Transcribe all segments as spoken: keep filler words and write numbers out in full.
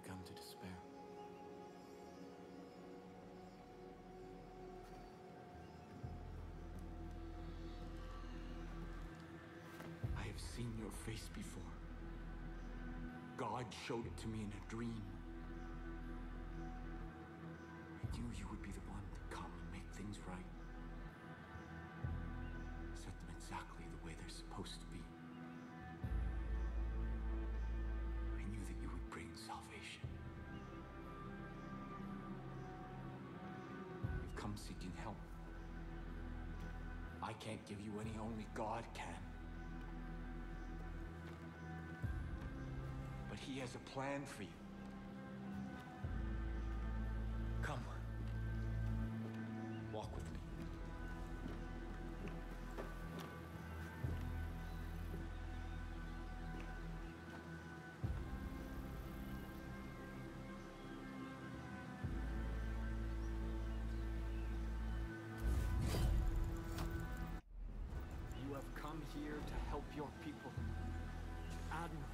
begun to despair. I have seen your face before. God showed it to me in a dream. I knew you would be the one to come and make things right. Set them exactly the way they're supposed to be. I knew that you would bring salvation. You've come seeking help. I can't give you any, only God can. But He has a plan for you. Come. Walk with me. You have come here to help your people. Admiral.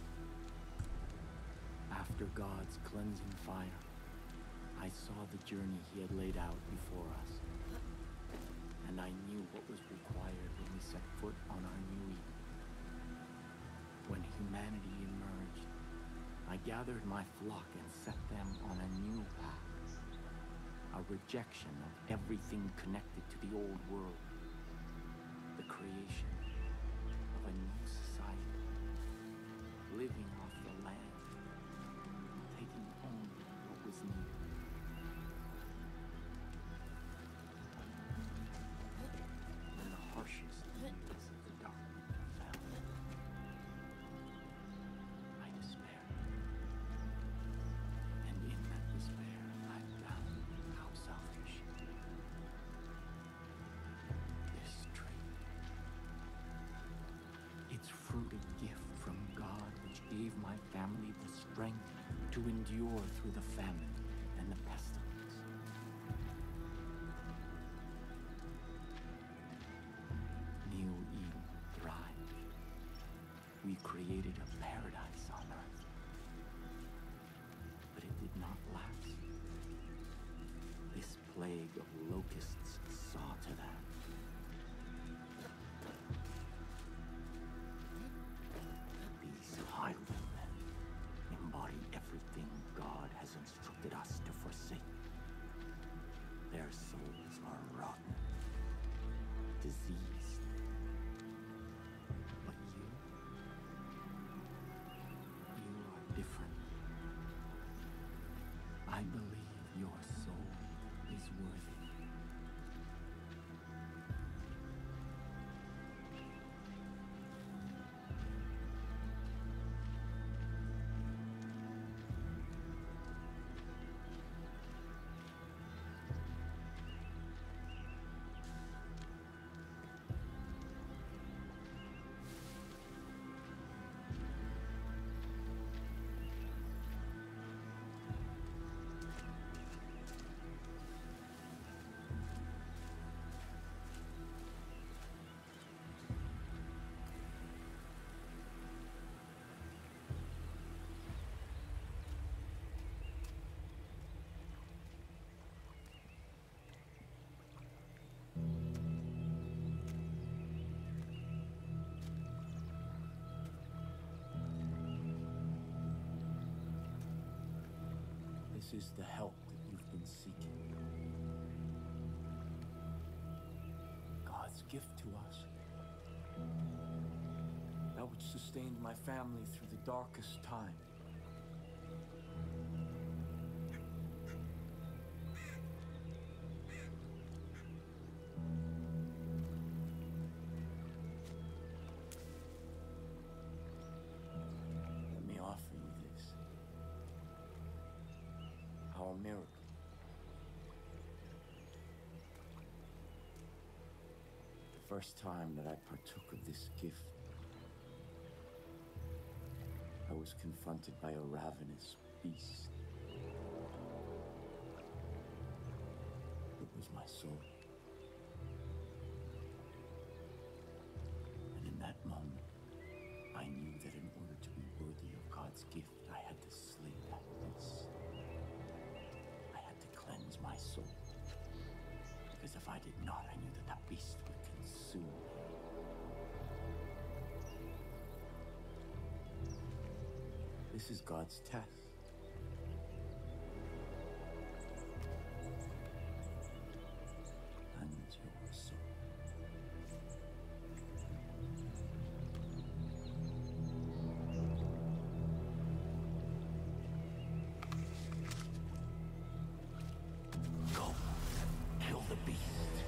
After God's cleansing fire, I saw the journey He had laid out before us. And I knew what was required when we set foot on our new Eden. When humanity emerged, I gathered my flock and set them on a new path. A rejection of everything connected to the old world. The creation of a new society. Living off the land. Taking only what was needed. When the harshest days of the dark fell, I despaired. And in that despair, I found how selfish this tree. Its fruit a gift from God, which gave my family the strength to endure through the famine and the pestilence. New Eden thrived. We created a paradise on earth. But it did not last. This plague of locusts saw to that. These highwaymen embody everything God has instructed us to forsake. Their souls are rotten, diseased. But you, you are different. I believe your soul is worthy. This is the help that you've been seeking. God's gift to us. That which sustained my family through the darkest time. Let me offer you this. Our miracle. The first time that I partook of this gift, I was confronted by a ravenous beast. It was my soul. And in that moment, I knew that in order to be worthy of God's gift, I had to slay that beast. This is God's test. And your soul. Go. Kill the beast.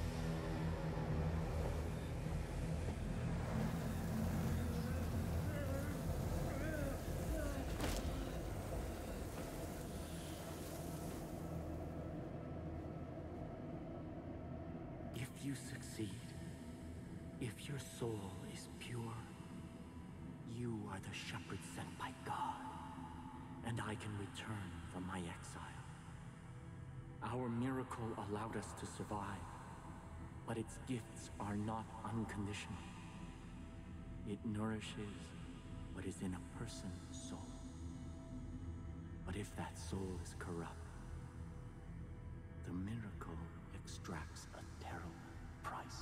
If you succeed, if your soul is pure, you are the shepherd sent by God, and I can return from my exile. Our miracle allowed us to survive, but its gifts are not unconditional. It nourishes what is in a person's soul. But if that soul is corrupt, the miracle extracts a terrible price.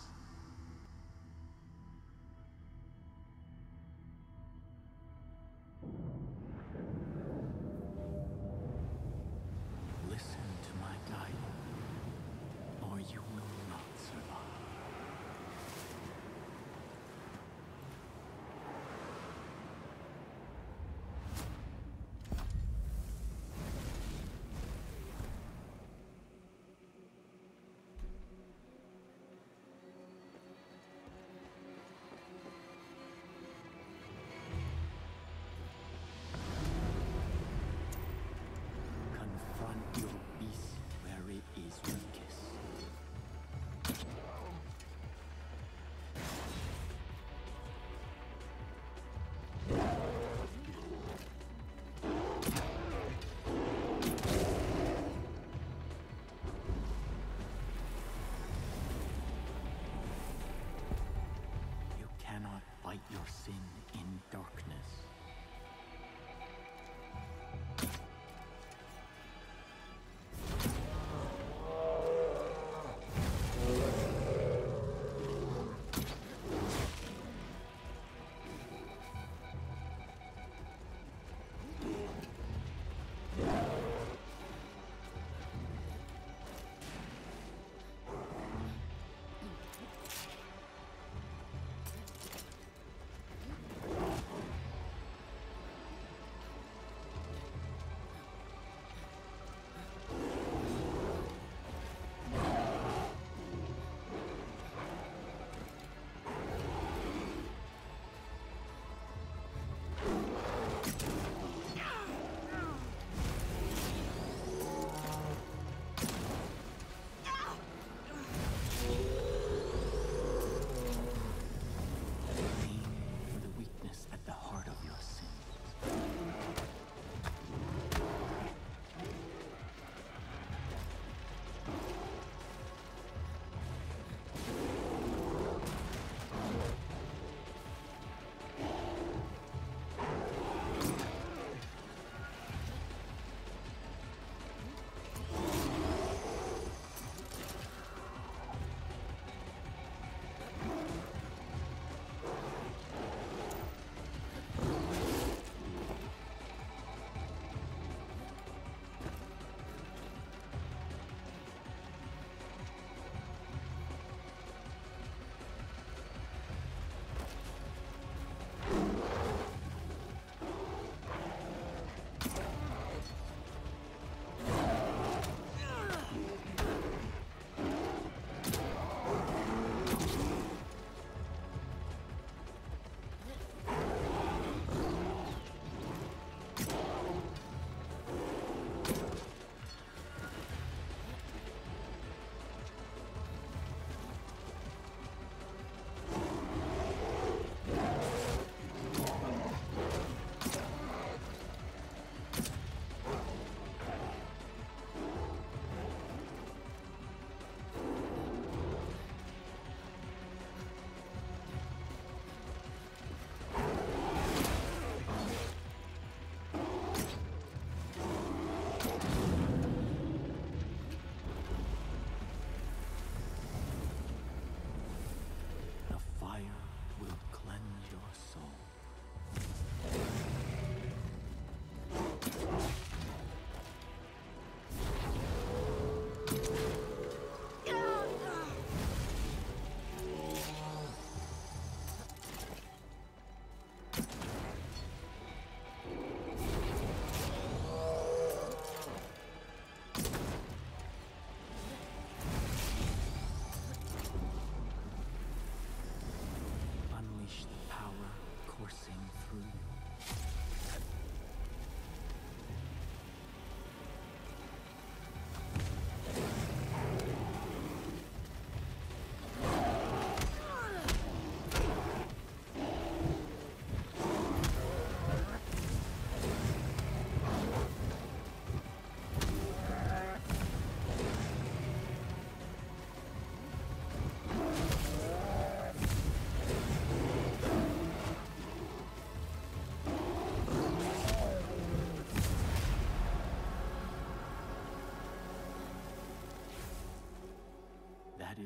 Listen to my guidance, or you will not survive.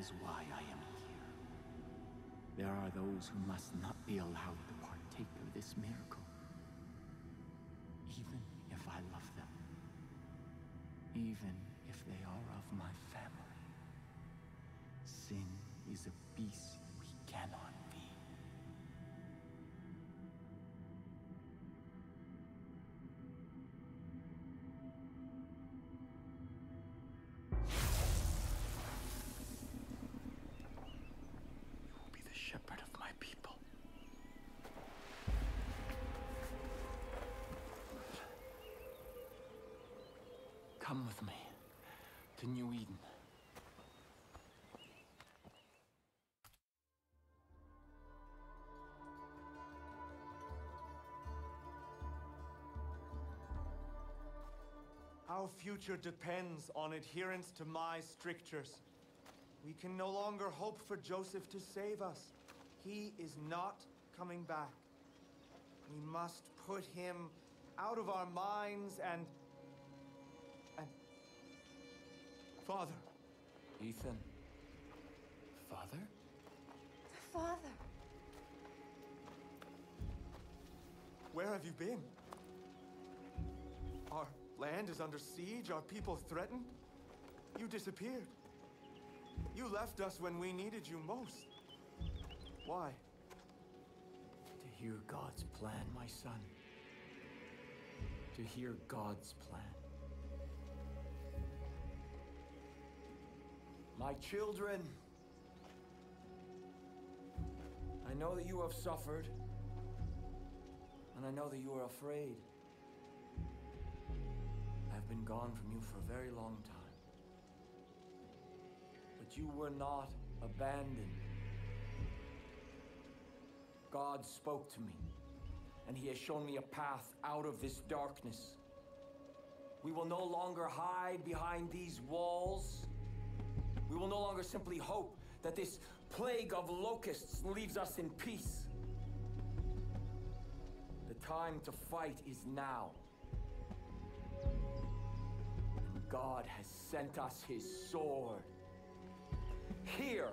is why I am here. There are those who must not be allowed to partake of this miracle. Even if I love them. Even if they are of my family. Sin is a beast we cannot be. You will be the shepherd of my people. Come with me to New Eden. Our future depends on adherence to my strictures. We can no longer hope for Joseph to save us. He is not coming back. We must put him out of our minds and... and... Father. Ethan. Father? Father. Where have you been? Our land is under siege, our people threatened. You disappeared. You left us when we needed you most. Why? To hear God's plan, my son. To hear God's plan. My children, I know that you have suffered, and I know that you are afraid. I've been gone from you for a very long time. But you were not abandoned. God spoke to me, and He has shown me a path out of this darkness. We will no longer hide behind these walls. We will no longer simply hope that this plague of locusts leaves us in peace. The time to fight is now. And God has sent us His sword. Here.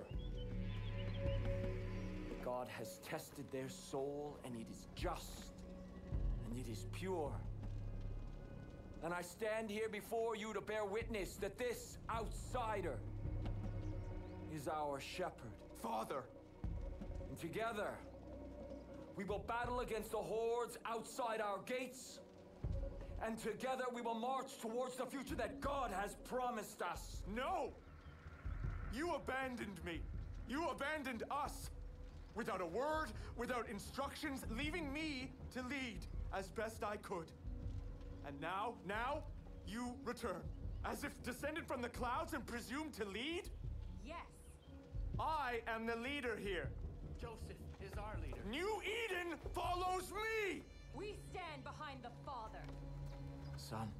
God has tested their soul, and it is just, and it is pure. And I stand here before you to bear witness that this outsider is our shepherd. Father! And together, we will battle against the hordes outside our gates. And together we will march towards the future that God has promised us. No! You abandoned me. You abandoned us. Without a word, without instructions, leaving me to lead as best I could. And now, now, you return. As if descended from the clouds and presumed to lead? Yes. I am the leader here. Joseph is our leader. New Eden follows me! We stand behind the Father. Son,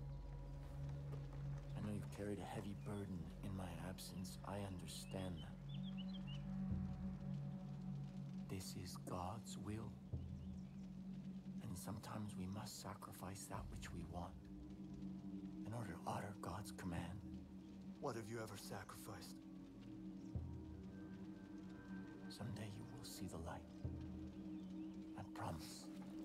I know you've carried a heavy burden in my absence. I understand that. This is God's will. And sometimes we must sacrifice that which we want in order to honor God's command. What have you ever sacrificed? Someday you will see the light. I promise.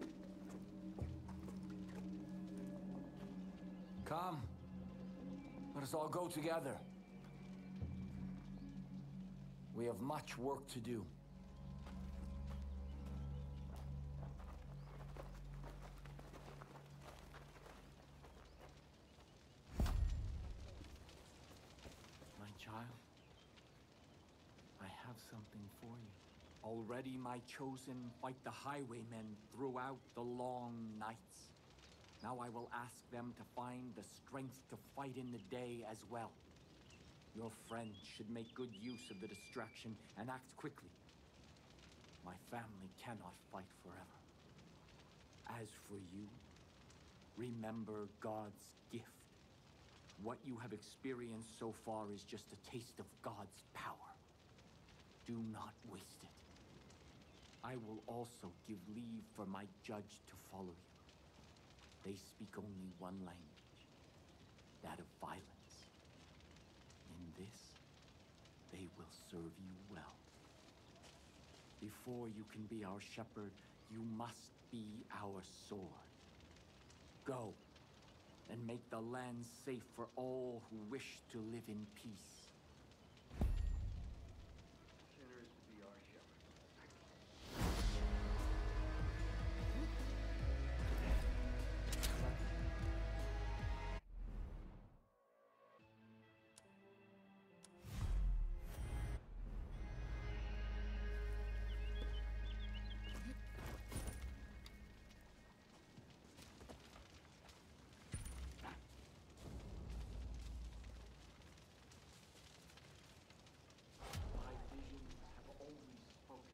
Come. Let us all go together. We have much work to do. My child, I have something for you. Already my chosen fight the highwaymen throughout the long nights. Now I will ask them to find the strength to fight in the day as well. Your friends should make good use of the distraction and act quickly. My family cannot fight forever. As for you, remember God's gift. What you have experienced so far is just a taste of God's power. Do not waste it. I will also give leave for my judge to follow you. They speak only one language, that of violence. In this, they will serve you well. Before you can be our shepherd, you must be our sword. Go, and make the land safe for all who wish to live in peace. Sinner is to be our shepherd. My visions have always spoken.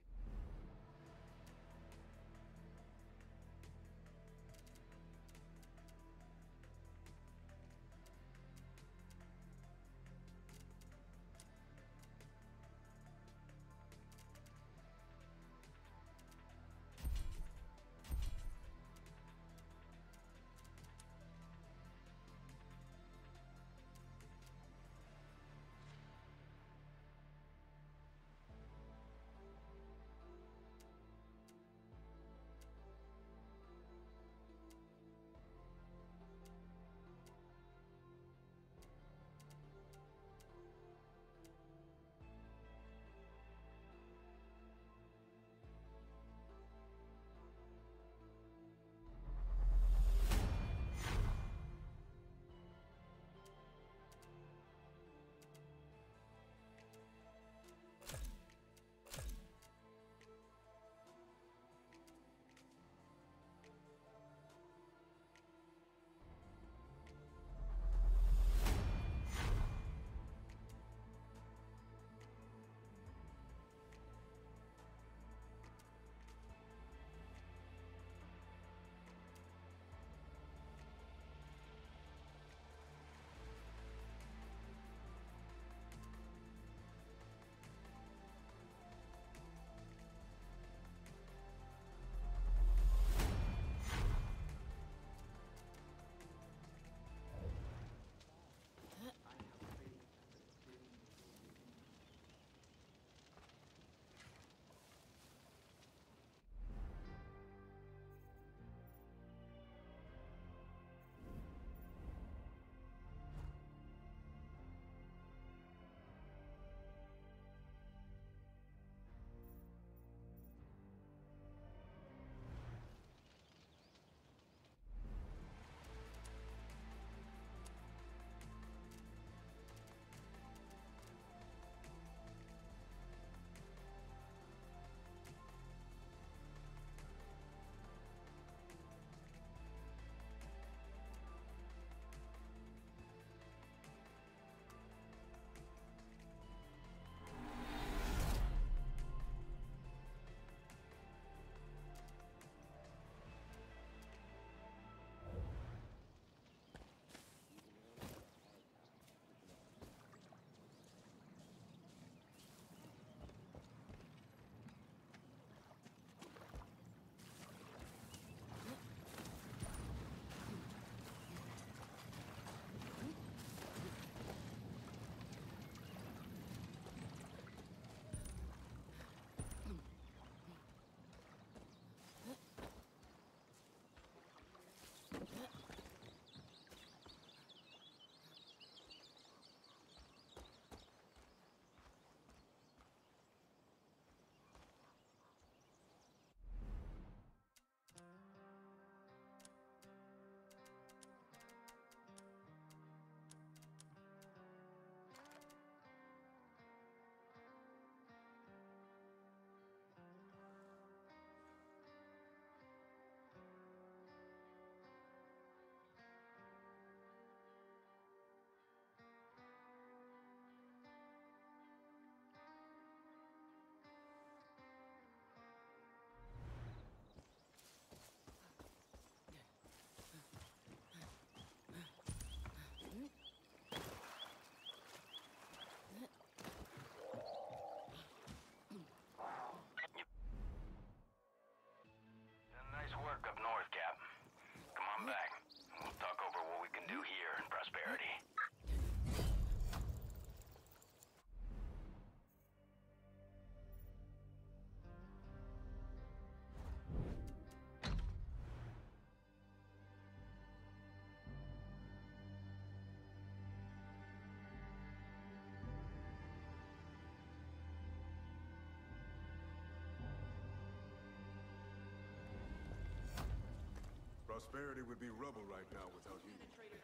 Prosperity would be rubble right now without you.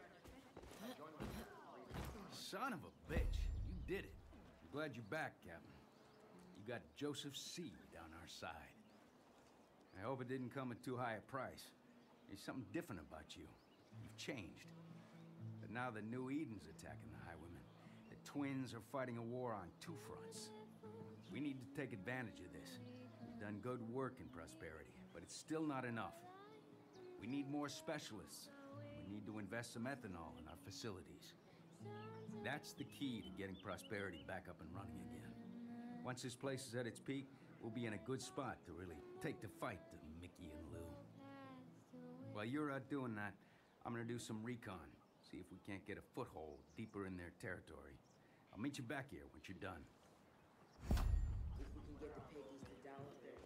Son of a bitch. You did it. I'm glad you're back, Captain. You got Joseph Seed on our side. I hope it didn't come at too high a price. There's something different about you. You've changed. But now the New Eden's attacking the Highwaymen. The twins are fighting a war on two fronts. We need to take advantage of this. We've done good work in Prosperity, but it's still not enough. We need more specialists. We need to invest some ethanol in our facilities. That's the key to getting Prosperity back up and running again. Once this place is at its peak, we'll be in a good spot to really take the fight to Mickey and Lou. While you're out doing that, I'm gonna do some recon, see if we can't get a foothold deeper in their territory. I'll meet you back here once you're done. If we can get the Peggies to dial up their...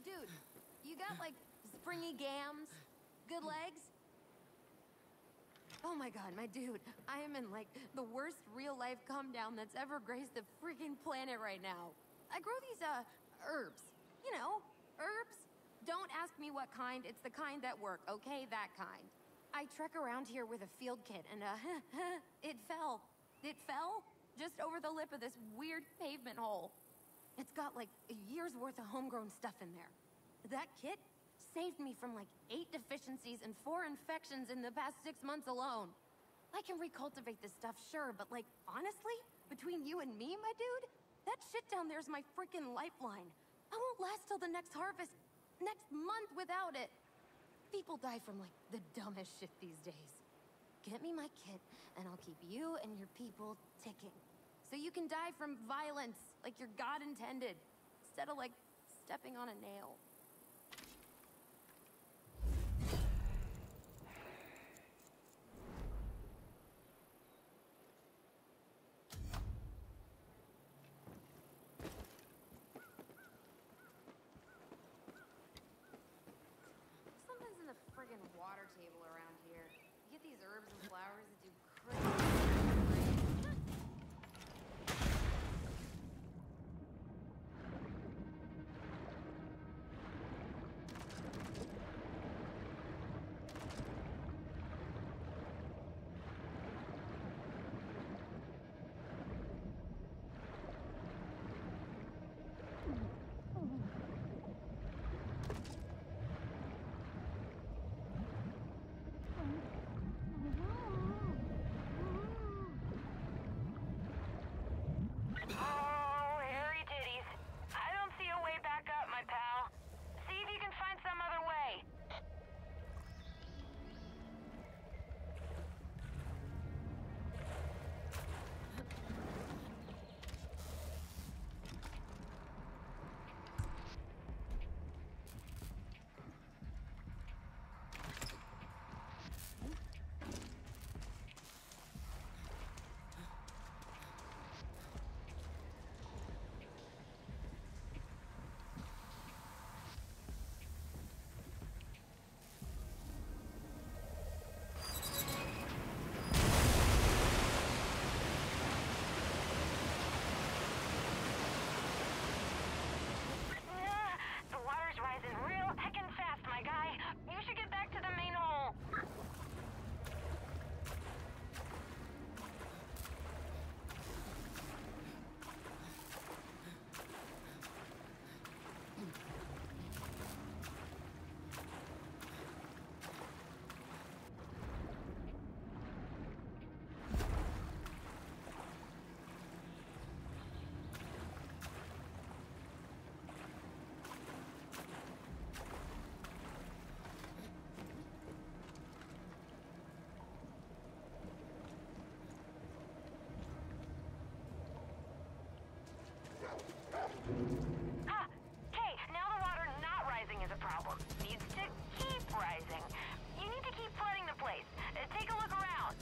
dude, you got, like, springy gams? Good legs? Oh my god, my dude, I am in, like, the worst real-life come-down that's ever graced the freaking planet right now. I grow these, uh, herbs. You know, herbs. Don't ask me what kind, it's the kind that work, okay? That kind. I trek around here with a field kit, and, uh, it fell. It fell just over the lip of this weird pavement hole. It's got, like, a year's worth of homegrown stuff in there. That kit saved me from, like, eight deficiencies and four infections in the past six months alone. I can recultivate this stuff, sure, but, like, honestly, between you and me, my dude, that shit down there's my freaking lifeline. I won't last till the next harvest, next month without it. People die from, like, the dumbest shit these days. Get me my kit, and I'll keep you and your people ticking. So you can die from violence, like your god intended, instead of, like, stepping on a nail. Something's in the friggin' water table around here. You get these herbs and flowers that do crazy. Oh, hairy titties. I don't see a way back up, my pal. See if you can find some other way. Ah, the water's rising real heckin' fast, my guy. You should get back to the main hole. Ah, hey, now the water not rising is a problem. Needs to keep rising. You need to keep flooding the place. Uh, take a look around.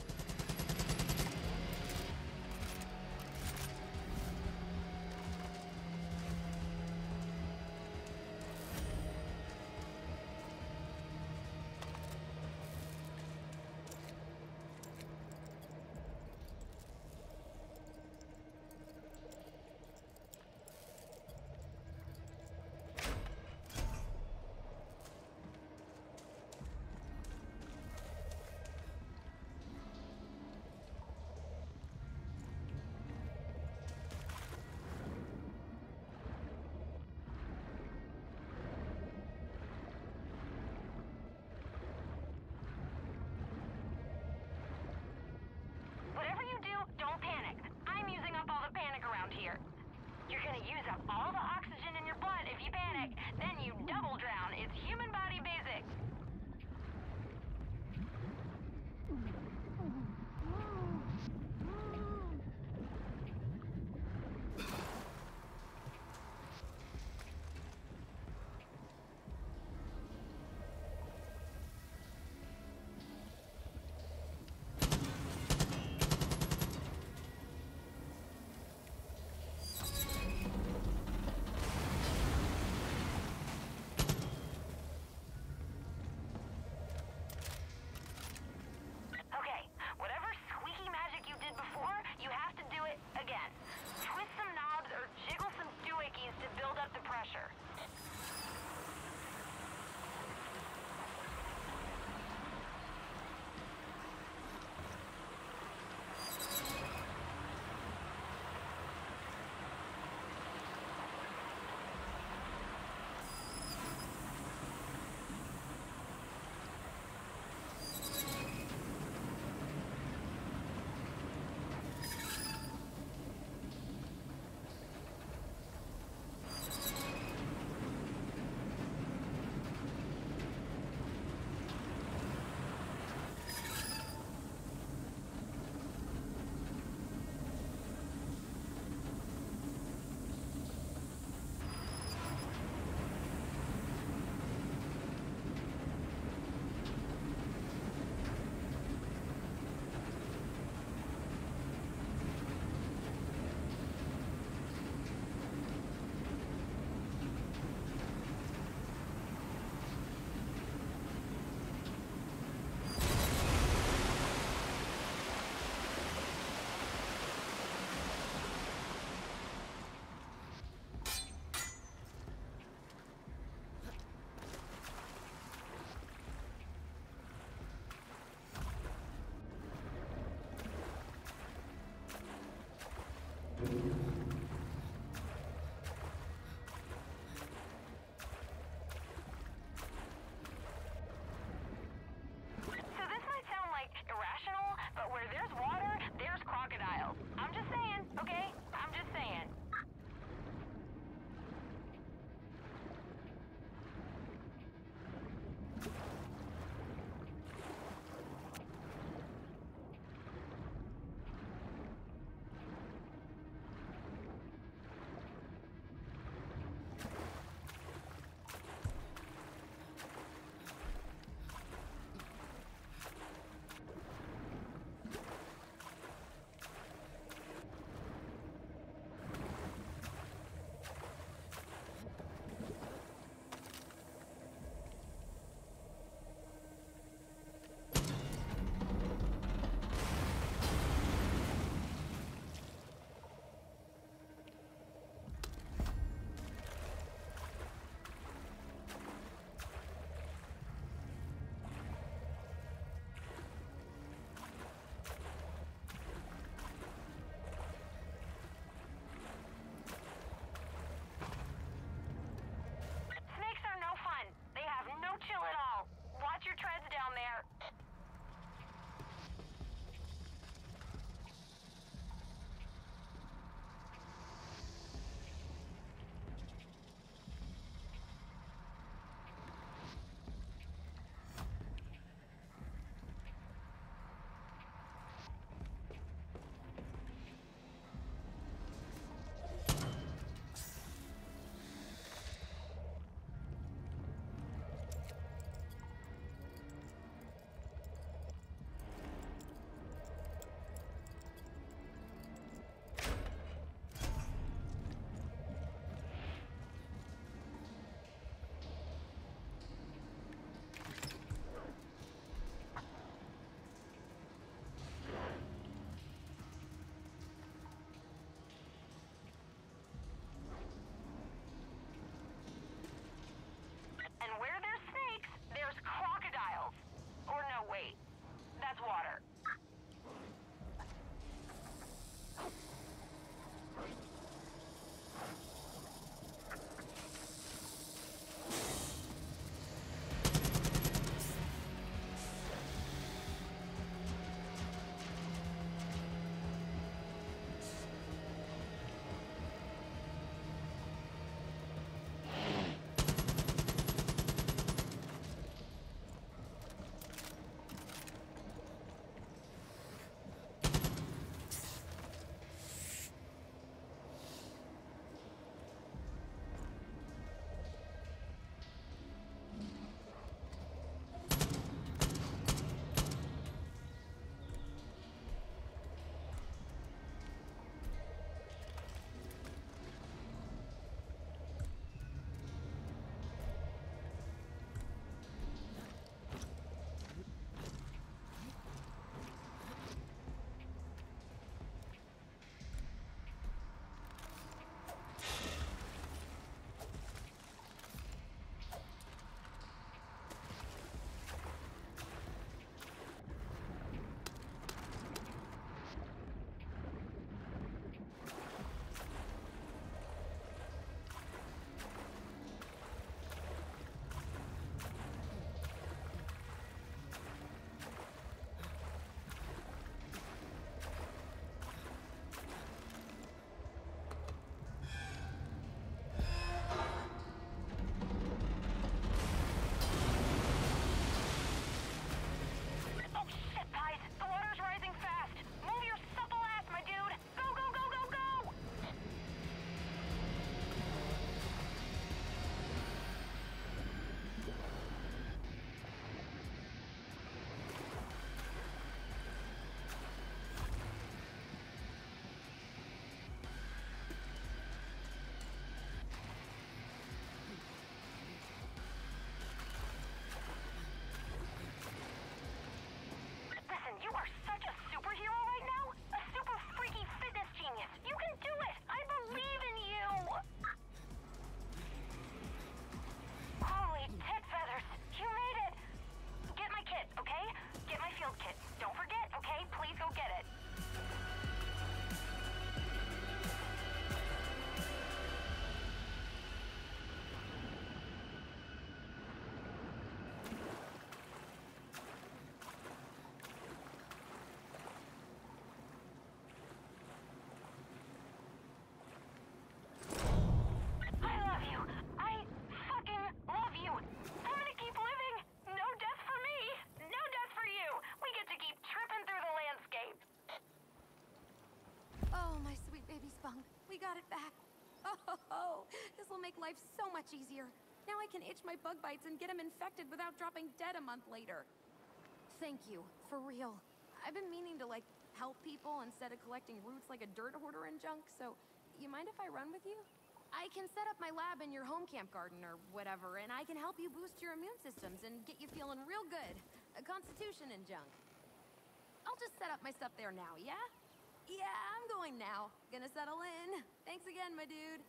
got it back. Oh, this will make life so much easier. Now I can itch my bug bites and get them infected without dropping dead a month later. Thank you, for real. I've been meaning to, like, help people instead of collecting roots like a dirt hoarder and junk, so you mind if I run with you? I can set up my lab in your home camp garden or whatever, and I can help you boost your immune systems and get you feeling real good. A constitution and junk. I'll just set up my stuff there now, yeah? Yeah, I'm going now. Gonna settle in. Thanks again, my dude.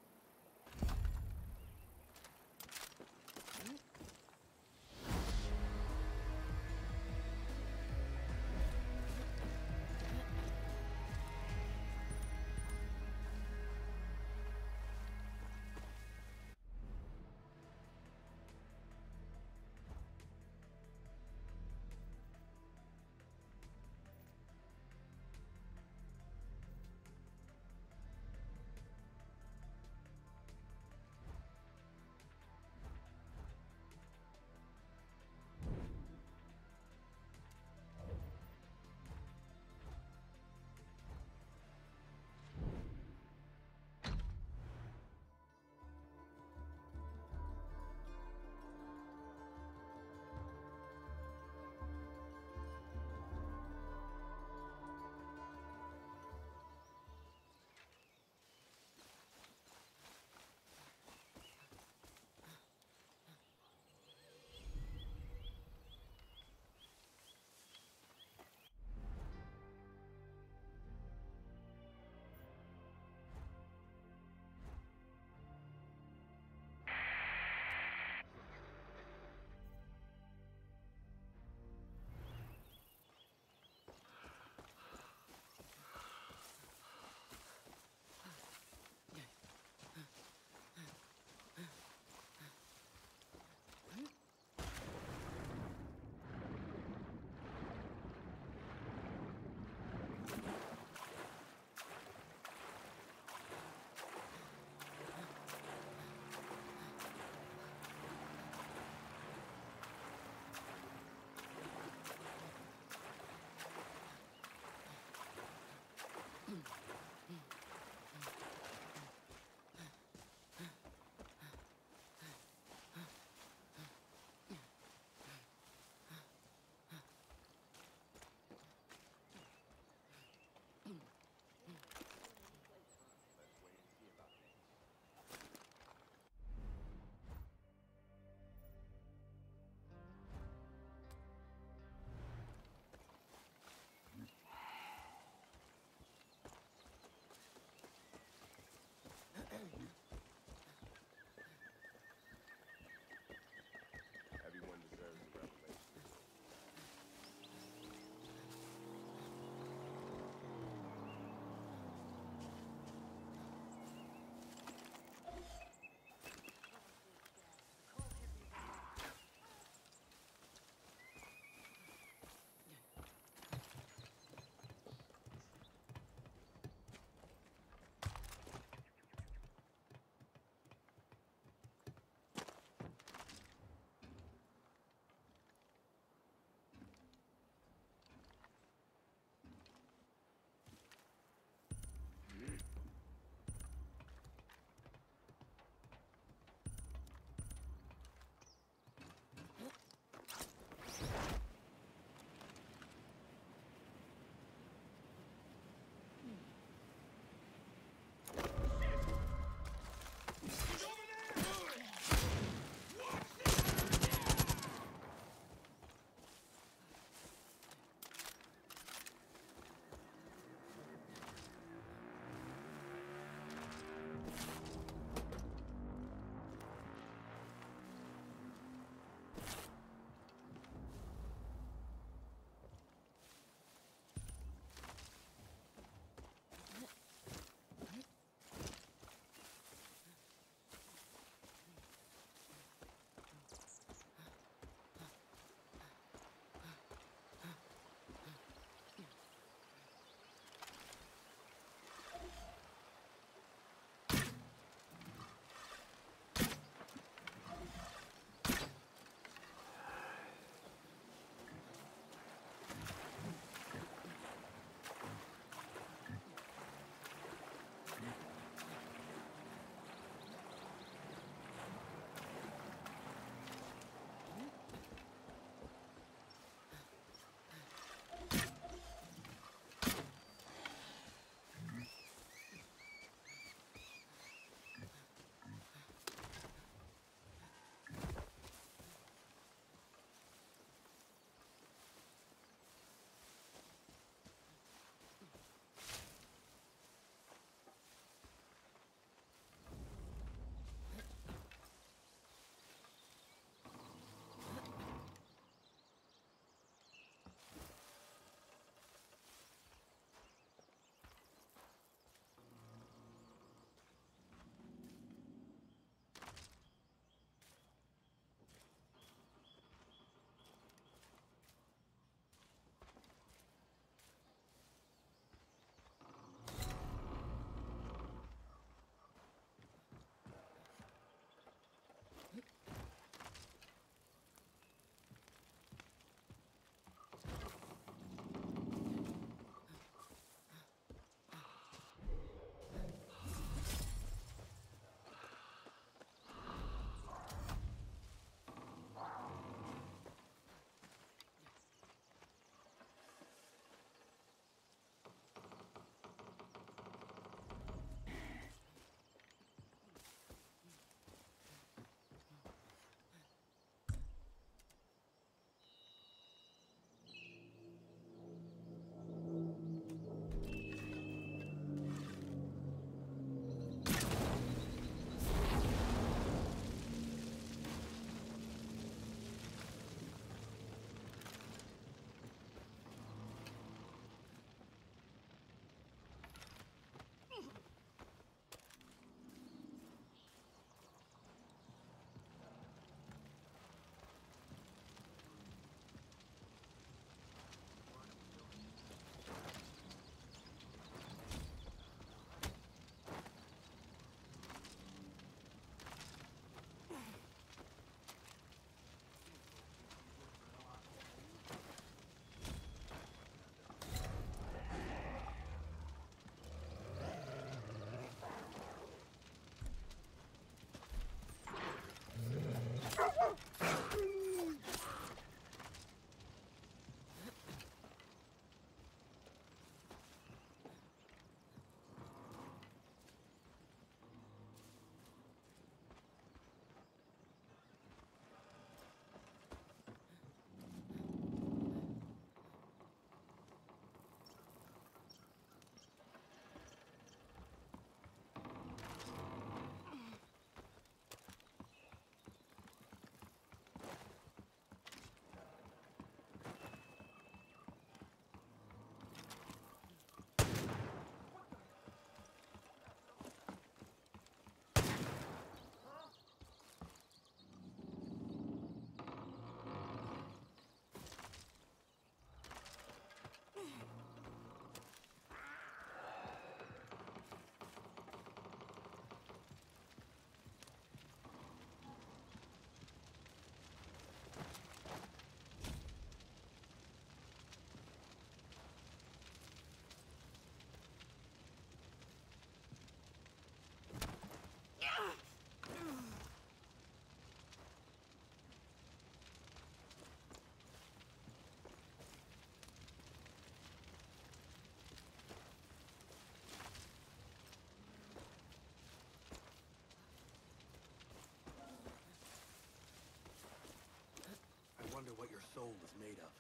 wonder what your soul was made of.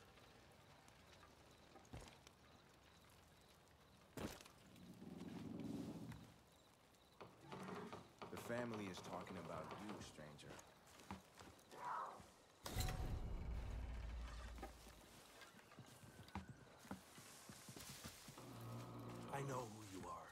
The family is talking about you, stranger. I know who you are.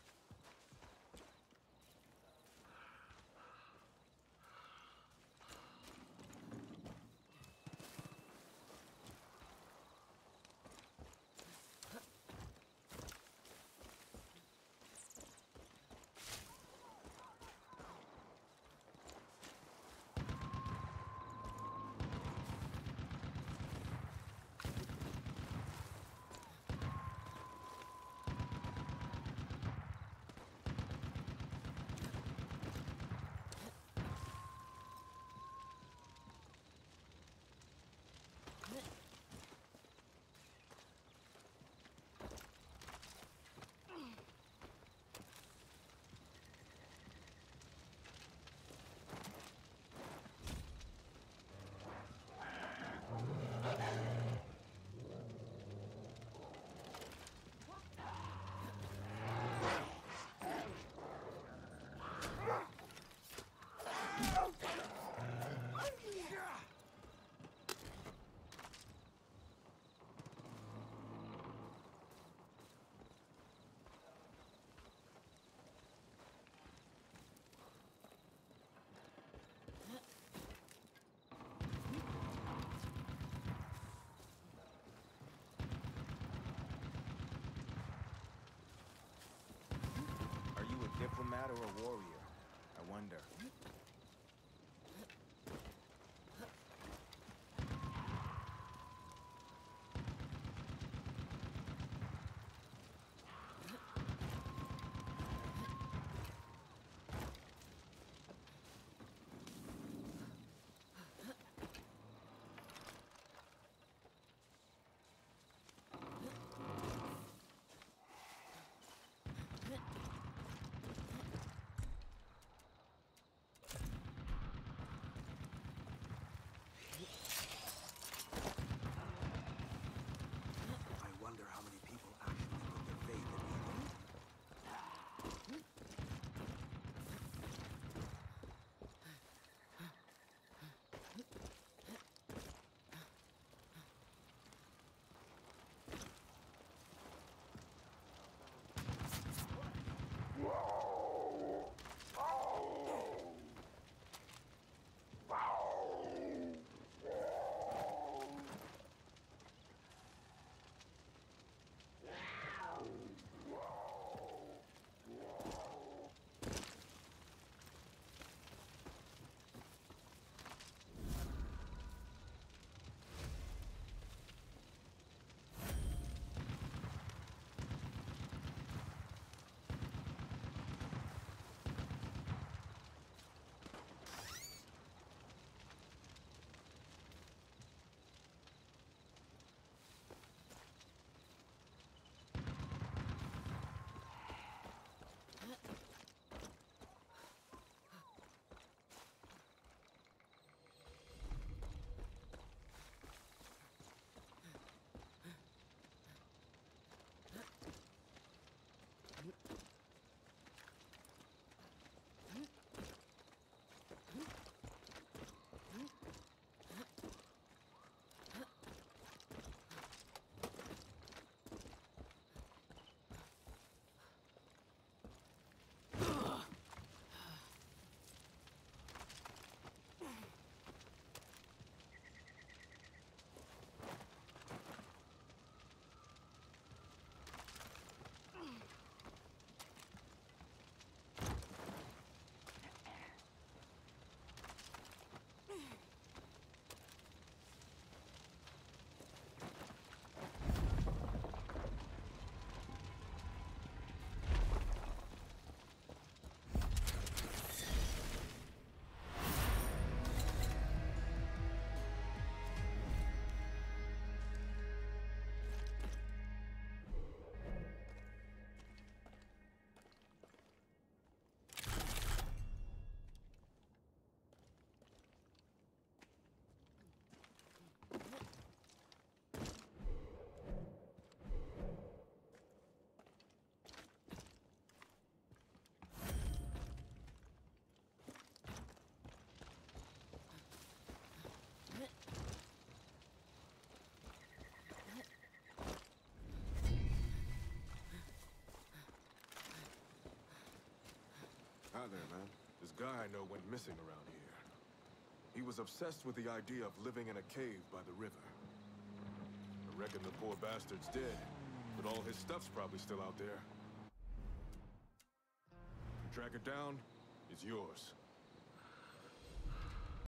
Diplomat or a warrior? I wonder. Hi there, man. This guy I know went missing around here. He was obsessed with the idea of living in a cave by the river. I reckon the poor bastard's dead, but all his stuff's probably still out there. If you track it down, it's yours.